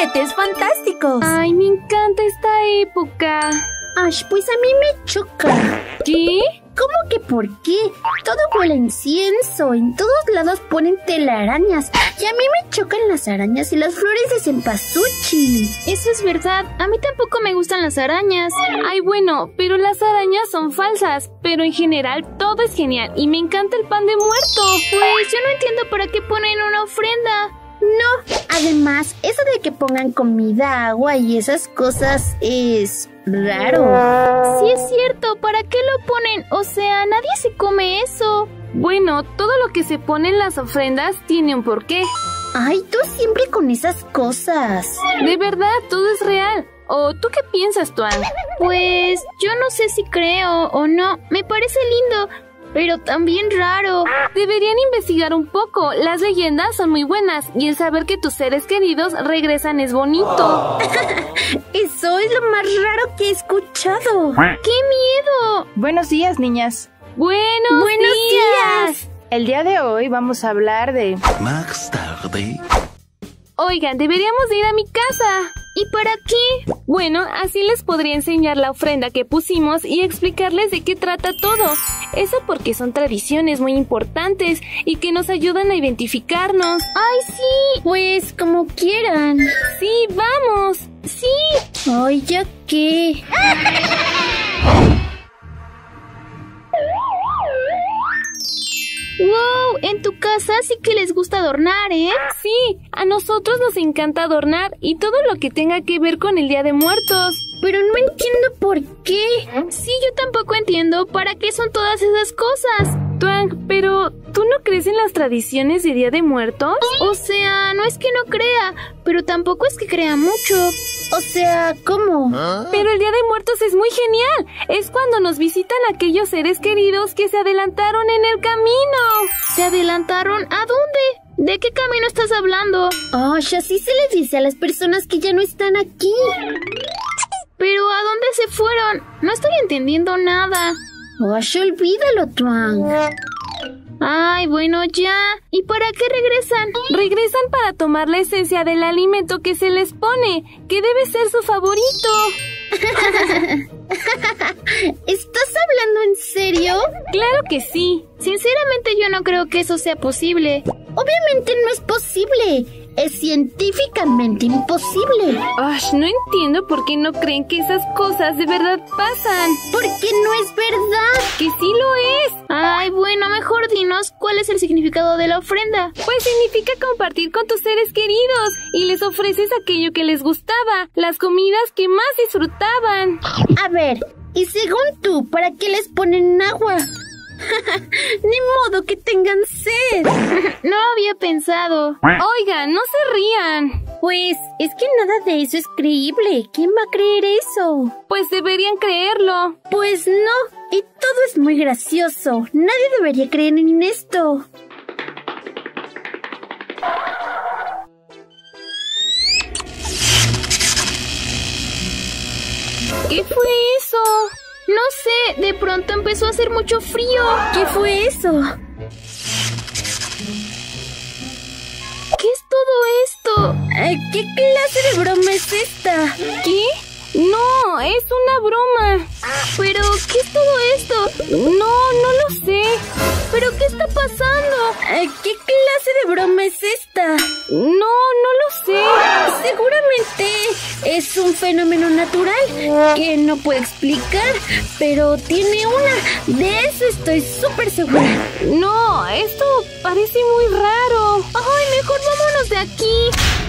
juguetes fantásticos. Ay, me encanta esta época. Ay, pues a mí me choca. ¿Qué? ¿Cómo que por qué? Todo huele a incienso, en todos lados ponen telarañas. Y a mí me chocan las arañas y las flores de cempasúchil. Eso es verdad, a mí tampoco me gustan las arañas. Ay, bueno, pero las arañas son falsas. Pero en general todo es genial y me encanta el pan de muerto. Pues yo no entiendo para qué ponen una ofrenda. No, además, eso de que pongan comida, agua y esas cosas es raro. Sí es cierto, ¿para qué lo ponen? O sea, nadie se come eso. Bueno, todo lo que se pone en las ofrendas tiene un porqué. Ay, tú siempre con esas cosas. De verdad, todo es real. ¿O tú qué piensas, Tuan? Pues yo no sé si creo o no. Me parece lindo, pero también raro. Deberían investigar un poco. Las leyendas son muy buenas y el saber que tus seres queridos regresan es bonito. Eso es lo más raro que he escuchado. ¡Qué miedo! Buenos días, niñas. ¡Buenos días! El día de hoy vamos a hablar de... Más tarde. Oigan, deberíamos de ir a mi casa. ¿Y para qué? Bueno, así les podría enseñar la ofrenda que pusimos y explicarles de qué trata todo. Eso porque son tradiciones muy importantes y que nos ayudan a identificarnos. ¡Ay, sí! Pues como quieran. ¡Sí, vamos! ¡Sí! ¡Ay, ya qué! ¡Wow! En tu casa sí que les gusta adornar, ¿eh? Sí, a nosotros nos encanta adornar y todo lo que tenga que ver con el Día de Muertos. Pero no entiendo por qué. Sí, yo tampoco entiendo para qué son todas esas cosas. Tuang, pero ¿tú no crees en las tradiciones de Día de Muertos? O sea, no es que no crea, pero tampoco es que crea mucho. O sea, ¿cómo? Pero el Día de Muertos es muy genial. Es cuando nos visitan aquellos seres queridos que se adelantaron en el camino. ¿Se adelantaron? ¿A dónde? ¿De qué camino estás hablando? Ay, así se les dice a las personas que ya no están aquí. ¿Pero a dónde se fueron? No estoy entendiendo nada. Ay, olvídalo, Tuang. Ay, bueno, ya. ¿Y para qué regresan? Regresan para tomar la esencia del alimento que se les pone, que debe ser su favorito. ¿Estás hablando en serio? Claro que sí. Sinceramente yo no creo que eso sea posible. Obviamente no es posible. Es científicamente imposible. Ash, no entiendo por qué no creen que esas cosas de verdad pasan. Porque no es verdad. ¡Que sí lo es! Ay, bueno, mejor dinos cuál es el significado de la ofrenda. Pues significa compartir con tus seres queridos y les ofreces aquello que les gustaba, las comidas que más disfrutaban. A ver, y según tú, ¿para qué les ponen agua? Ni modo que tengan sed. No había pensado. Oigan, no se rían. Pues es que nada de eso es creíble. ¿Quién va a creer eso? Pues deberían creerlo. Pues no, y todo es muy gracioso. Nadie debería creer en esto. ¿Qué fue eso? No sé, de pronto empezó a hacer mucho frío. ¿Qué fue eso? ¿Qué es todo esto? ¿Qué clase de broma es esta? ¿Qué? No, es una broma. ¿Pero qué es todo esto? No lo sé. ¿Pero qué está pasando? ¿Qué clase de broma es esta? No lo sé. Seguramente es un fenómeno natural que no puedo explicar, pero tiene una. De eso estoy súper segura. No, esto parece muy raro. Ay, mejor vámonos de aquí.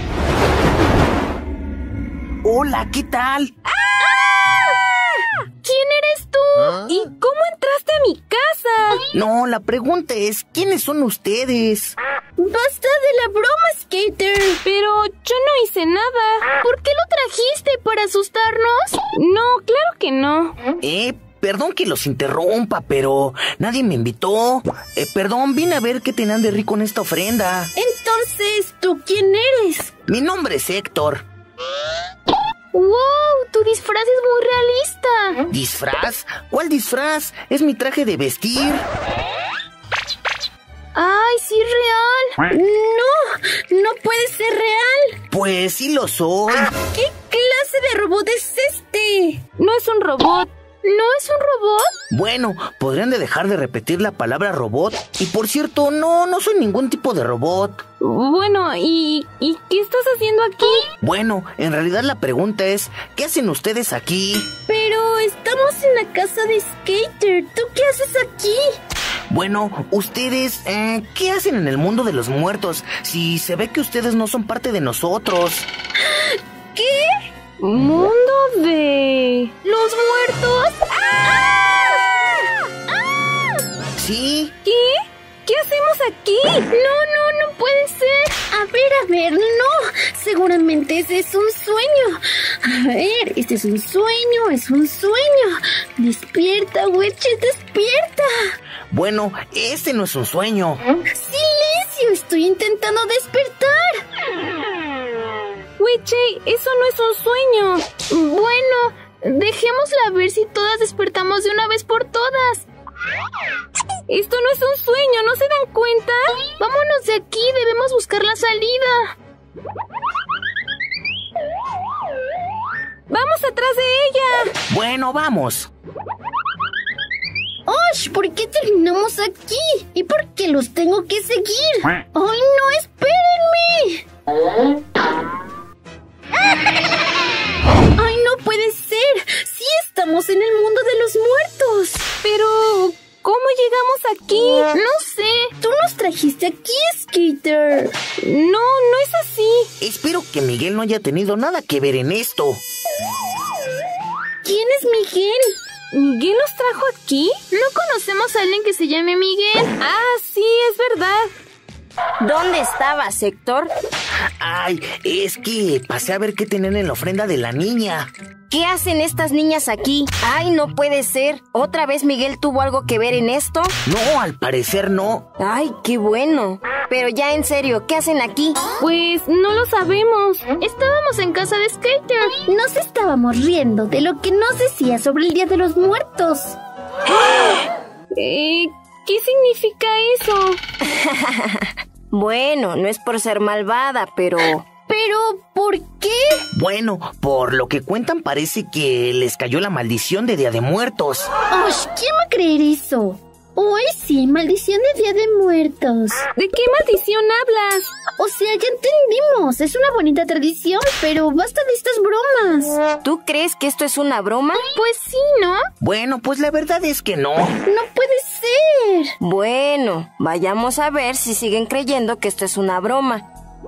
Hola, ¿qué tal? ¡Ah! ¿Quién eres tú? ¿Y cómo entraste a mi casa? No, la pregunta es, ¿quiénes son ustedes? ¡Basta de la broma, Skater! Pero yo no hice nada. ¿Por qué lo trajiste? ¿Para asustarnos? No, claro que no. Perdón que los interrumpa, pero nadie me invitó. Perdón, vine a ver qué tenían de rico en esta ofrenda. Entonces, ¿tú quién eres? Mi nombre es Héctor. ¡Wow! Tu disfraz es muy realista. ¿Disfraz? ¿Cuál disfraz? Es mi traje de vestir. ¡Ay, sí, real! No puede ser real. Pues sí lo soy. ¿Qué clase de robot es este? No es un robot. ¿No es un robot? Bueno, podrían de dejar de repetir la palabra robot. Y por cierto, no soy ningún tipo de robot. Bueno, ¿y qué estás haciendo aquí? Bueno, en realidad la pregunta es, ¿qué hacen ustedes aquí? Pero estamos en la casa de Skater. ¿Tú qué haces aquí? Bueno, ustedes, ¿qué hacen en el mundo de los muertos? Si se ve que ustedes no son parte de nosotros. ¿Qué? Mundo de... ¿Los muertos? ¡Ah! ¡Ah! ¿Sí? ¿Qué? ¿Qué hacemos aquí? No puede ser. A ver, no. Seguramente ese es un sueño. A ver, este es un sueño. Despierta, Wedgie, despierta. Bueno, este no es un sueño. ¡Silencio! Estoy intentando despertar. Wedgie, eso no es un sueño. Bueno, dejémosla ver si todas despertamos de una vez por todas. Esto no es un sueño, ¿no se dan cuenta? Vámonos de aquí, debemos buscar la salida. ¡Vamos atrás de ella! Bueno, vamos. ¡Osh! ¿Por qué terminamos aquí? ¿Y por qué los tengo que seguir? ¡Ay, no! ¡Espérenme! ¡Ay, no puede ser! ¡Sí estamos en el mundo de los muertos! Pero... ¿cómo llegamos aquí? No sé. ¡Tú nos trajiste aquí, Skater! No es así. Espero que Miguel no haya tenido nada que ver en esto. ¿Quién es Miguel? ¿Miguel nos trajo aquí? ¿No conocemos a alguien que se llame Miguel? Ah, sí, es verdad. ¿Dónde estabas, Héctor? Ay, es que pasé a ver qué tenían en la ofrenda de la niña. ¿Qué hacen estas niñas aquí? ¡Ay, no puede ser! ¿Otra vez Miguel tuvo algo que ver en esto? No, al parecer no. ¡Ay, qué bueno! Pero ya en serio, ¿qué hacen aquí? Pues no lo sabemos. Estábamos en casa de Skater. Nos estábamos riendo de lo que nos decía sobre el Día de los Muertos. ¿Qué significa eso? Bueno, no es por ser malvada, pero... ¿Pero por qué? Bueno, por lo que cuentan parece que les cayó la maldición de Día de Muertos. ¡Osh! ¿Quién va a creer eso? Hoy sí, maldición de Día de Muertos. ¿De qué maldición hablas? O sea, ya entendimos. Es una bonita tradición, pero basta de estas bromas. ¿Tú crees que esto es una broma? Pues sí, ¿no? Bueno, pues la verdad es que no. ¡No puede ser! Bueno, vayamos a ver si siguen creyendo que esto es una broma.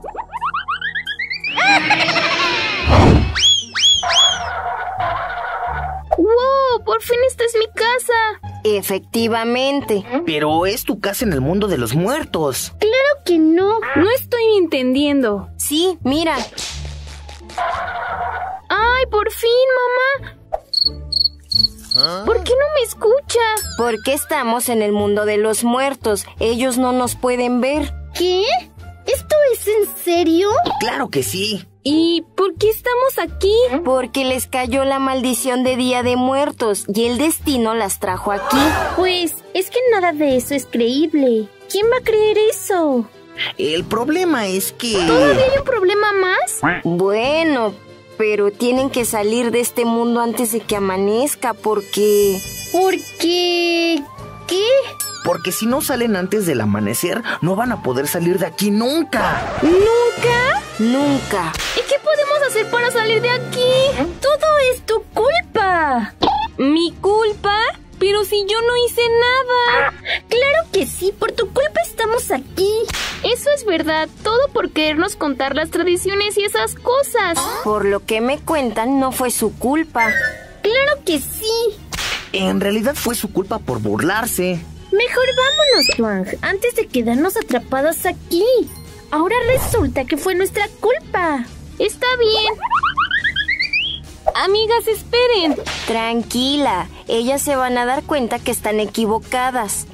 ¡Wow! ¡Por fin esta es mi casa! Efectivamente. Pero es tu casa en el mundo de los muertos. ¡Claro que no! No estoy entendiendo. Sí, mira. ¡Ay, por fin, mamá! ¿Por qué no me escucha? Porque estamos en el mundo de los muertos. Ellos no nos pueden ver. ¿Qué? ¿Esto es en serio? Claro que sí. ¿Y por qué estamos aquí? Porque les cayó la maldición de Día de Muertos y el destino las trajo aquí. Pues es que nada de eso es creíble. ¿Quién va a creer eso? El problema es que... ¿Todavía hay un problema más? Bueno, pero tienen que salir de este mundo antes de que amanezca porque... ¿Por qué? ¿Qué? Porque si no salen antes del amanecer, no van a poder salir de aquí nunca. ¿Nunca? Nunca. ¿Y qué podemos hacer para salir de aquí? ¡Todo es tu culpa! ¿Mi culpa? Pero si yo no hice nada. ¡Claro que sí! Por tu culpa estamos aquí. Eso es verdad, todo por querernos contar las tradiciones y esas cosas. Por lo que me cuentan, no fue su culpa. ¡Claro que sí! En realidad fue su culpa por burlarse. Mejor vámonos, Wang, antes de quedarnos atrapadas aquí. Ahora resulta que fue nuestra culpa. Está bien. Amigas, esperen. Tranquila, ellas se van a dar cuenta que están equivocadas.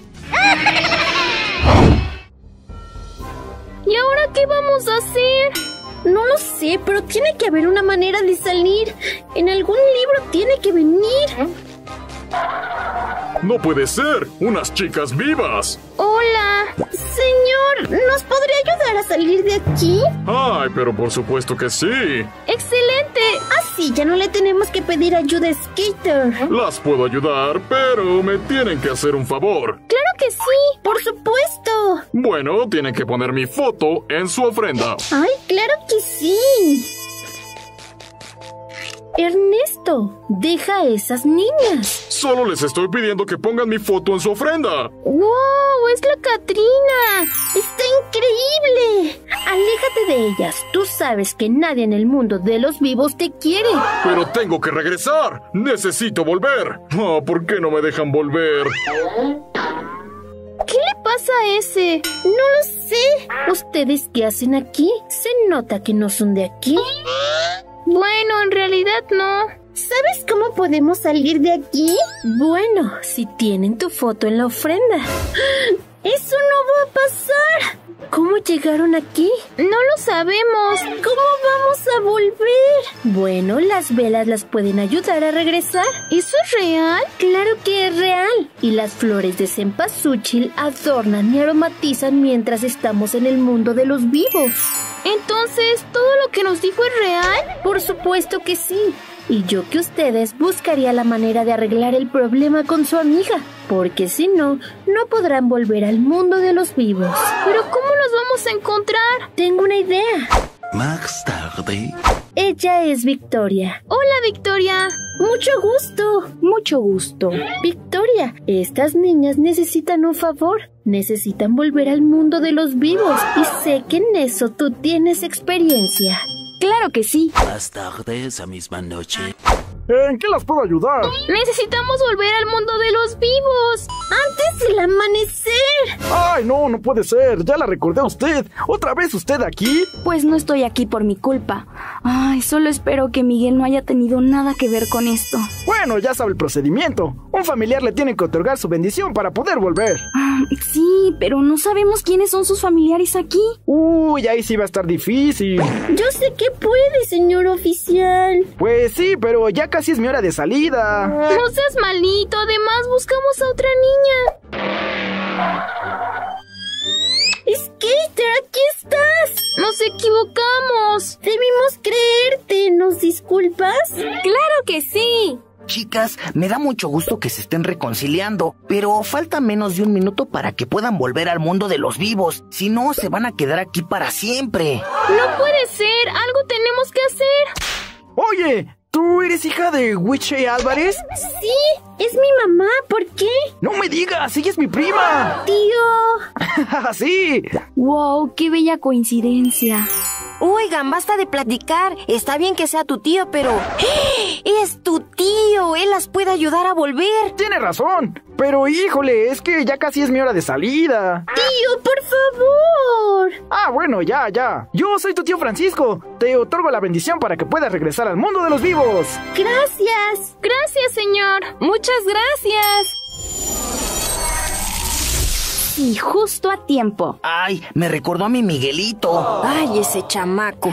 ¿Y ahora qué vamos a hacer? No lo sé, pero tiene que haber una manera de salir. En algún libro tiene que venir. ¡No puede ser! ¡Unas chicas vivas! Hola. Señor, ¿nos podría ayudar a salir de aquí? Ay, pero por supuesto que sí. ¡Excelente! Así ya no le tenemos que pedir ayuda a Skater. Las puedo ayudar, pero me tienen que hacer un favor. ¡Claro que sí! ¡Por supuesto! Bueno, tienen que poner mi foto en su ofrenda. ¡Ay, claro que sí! Ernesto, deja a esas niñas. Solo les estoy pidiendo que pongan mi foto en su ofrenda. ¡Wow! ¡Es la Catrina! ¡Está increíble! Aléjate de ellas. Tú sabes que nadie en el mundo de los vivos te quiere. Pero tengo que regresar. Necesito volver. Oh, ¿por qué no me dejan volver? ¿Qué le pasa a ese? No lo sé. ¿Ustedes qué hacen aquí? Se nota que no son de aquí. Bueno, en realidad no. ¿Sabes cómo podemos salir de aquí? Bueno, si tienen tu foto en la ofrenda. ¡Eso no va a pasar! ¿Cómo llegaron aquí? No lo sabemos. ¿Cómo vamos a volver? Bueno, las velas las pueden ayudar a regresar. ¿Eso es real? ¡Claro que es real! Y las flores de cempasúchil adornan y aromatizan mientras estamos en el mundo de los vivos. Entonces, ¿todo lo que nos dijo es real? Por supuesto que sí. Y yo que ustedes buscaría la manera de arreglar el problema con su amiga, porque si no, no podrán volver al mundo de los vivos. ¿Pero cómo nos vamos a encontrar? Tengo una idea. Más tarde. Ella es Victoria. Hola, Victoria. Mucho gusto. Mucho gusto. Victoria, estas niñas necesitan un favor. Necesitan volver al mundo de los vivos. Y sé que en eso tú tienes experiencia. Claro que sí. Más tarde esa misma noche. ¿En qué las puedo ayudar? Necesitamos volver al mundo de los vivos. ¡Antes del amanecer! ¡Ay, no, no puede ser! Ya la recordé a usted. ¿Otra vez usted aquí? Pues no estoy aquí por mi culpa. Ay, solo espero que Miguel no haya tenido nada que ver con esto. Bueno, ya sabe el procedimiento. Un familiar le tiene que otorgar su bendición para poder volver. Sí, pero no sabemos quiénes son sus familiares aquí. Uy, ahí sí va a estar difícil. Yo sé que puede, señor oficial. Pues sí, pero ya casi es mi hora de salida. No seas malito, además buscamos a otra niña. Skater, aquí estás. Nos equivocamos. Debimos creerte. ¿Nos disculpas? ¡Claro que sí! Chicas, me da mucho gusto que se estén reconciliando, pero falta menos de un minuto para que puedan volver al mundo de los vivos. Si no, se van a quedar aquí para siempre. No puede ser, algo tenemos que hacer. Oye, ¿tú eres hija de Wiche Álvarez? Sí, es mi mamá. ¿Por qué? ¡No me digas! ¡Ella es mi prima! Tío. ¡Sí! ¡Wow! ¡Qué bella coincidencia! Oigan, basta de platicar. Está bien que sea tu tío, pero... ¡Es tu tío! Él las puede ayudar a volver. Tiene razón. Pero híjole, es que ya casi es mi hora de salida. Tío, por favor. Ah, bueno, ya. Yo soy tu tío Francisco. Te otorgo la bendición para que puedas regresar al mundo de los vivos. Gracias. Gracias, señor. Muchas gracias. Y justo a tiempo. Ay, me recordó a mi Miguelito. Ay, ese chamaco.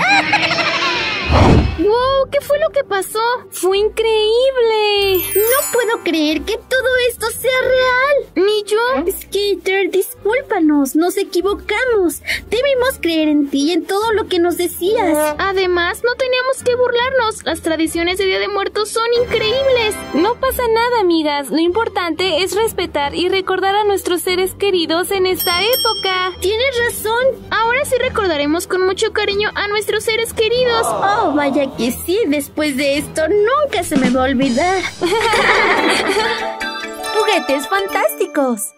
¡Wow! ¿Qué fue lo que pasó? ¡Fue increíble! No puedo creer que todo esto sea real. Ni yo. Skater, discúlpanos, nos equivocamos. Debimos creer en ti y en todo lo que nos decías. Además, no teníamos que burlarnos. Las tradiciones de Día de Muertos son increíbles. No pasa nada, amigas. Lo importante es respetar y recordar a nuestros seres queridos en esta época. Tienes razón. Ahora sí recordaremos con mucho cariño a nuestros seres queridos. Oh, vaya que sí. Después de esto, nunca se me va a olvidar. ¡Juguetes fantásticos!